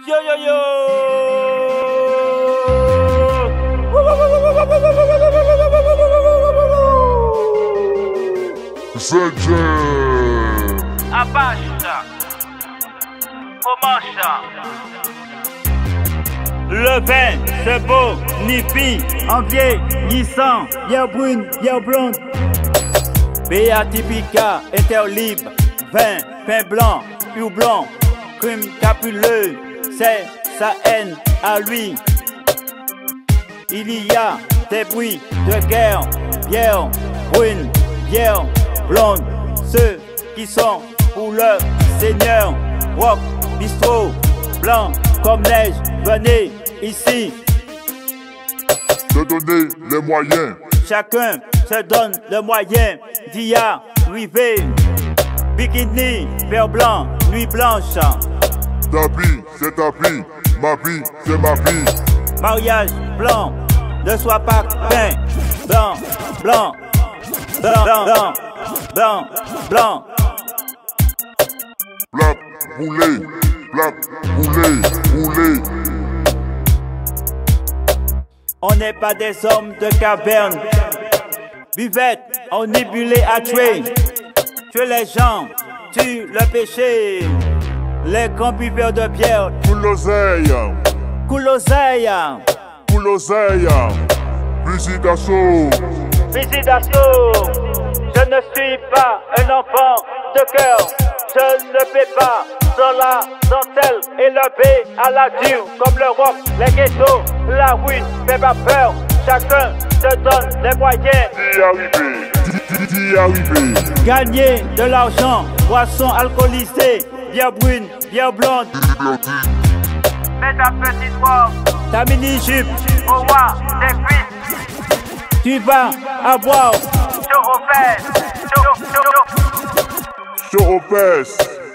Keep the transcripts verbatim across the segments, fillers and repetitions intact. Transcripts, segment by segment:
Yo yo yo. Z J. Abasha. Omasha. Le vin, c'est beau, ni pis, en vieillissant, y'a brune, y'a blonde. Béatifica, inter libre, vin, pain blanc, ou blanc, crime capuleux, c'est sa haine à lui. Il y a des bruits de guerre, bière, brune, bière, blonde, ceux qui sont pour leur Seigneur, rock, bistrot, blanc comme neige, venez ici. Se donner les moyens. Chacun se donne le moyen d'y arriver. Bikini, vert blanc, nuit blanche. Ta vie, c'est ta vie. Ma vie, c'est ma vie. Mariage blanc, ne sois pas peint. Blanc, blanc, blanc, blanc, blanc, blanc. Black, roulé, black, roulé, roulé. On n'est pas des hommes de caverne. Buvette, on nébulé à tuer. Tuer les gens, tue le péché. Les grands buveurs de bière. Pour l'oseille, Coule l'oseille. pour l'oseille. Fusil d'assaut. Félicitations. Je ne suis pas un enfant de cœur. Je ne fais pas dans la dentelle élevé à la dure comme le rock, les ghettos, la ruine fait pas peur. Chacun se donne les moyens D'y arriver, d'y- d'y arriver. gagner de l'argent, boisson alcoolisée, bière brune, bière blonde. Mets ta petite robe, ta mini-jupe, au roi des cuisses. Tu vas avoir chaud aux fesses, chaud, chaud, chaud. Chaud aux fesses.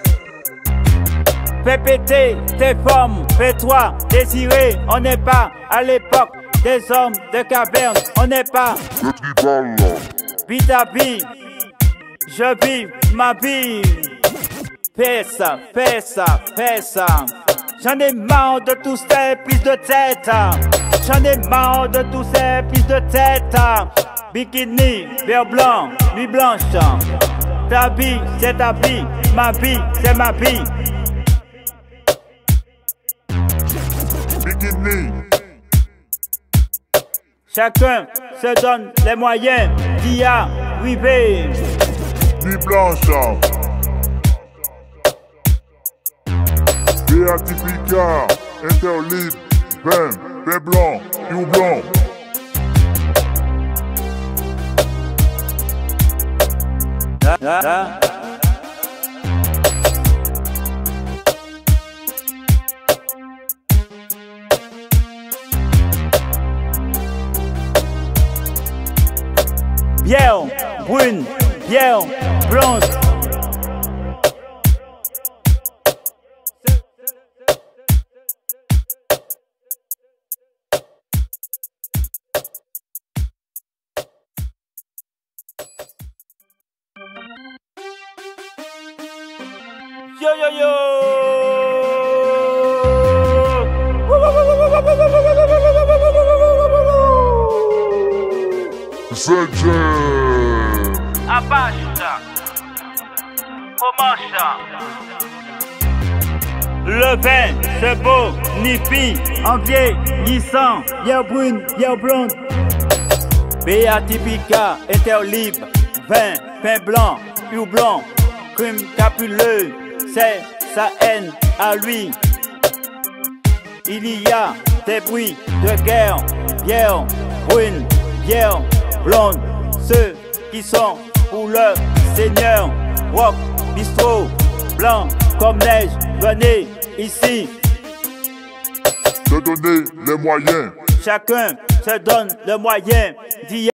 Fais péter tes formes, fais-toi désirer. On n'est pas à l'époque des hommes de caverne. On n'est pas Le tribal. vis ta vie. Je vis ma vie. Fais ça, fais ça, fais ça. J'en ai marre de tous ces prises de tête. J'en ai marre de tous ces prises de tête. Bikini, vert blanc, nuit blanche. Ta vie, c'est ta vie. Ma vie, c'est ma vie. Bikini. Chacun se donne les moyens d'y arriver. Nuit blanche. Béatifica, interlibre, vin, vin blanc, ou blanc. Là, là, là. Bière brune, bière blonde. Yo yo yo. Z J. Abasha. Omasha. Le vin, c'est beau, ni pis, en vieillissant, y'a brune, y'a blonde. Béatifica, inter libre, vin, pain blanc, ou blanc, crime capuleux, c'est sa haine à lui. Il y a des bruits de guerre, bière, brune, bière, blonde, ceux qui sont pour leur Seigneur, rock, bistrot, blanc comme neige, venez ici. Se donner les moyens. Chacun se donne le moyen d'y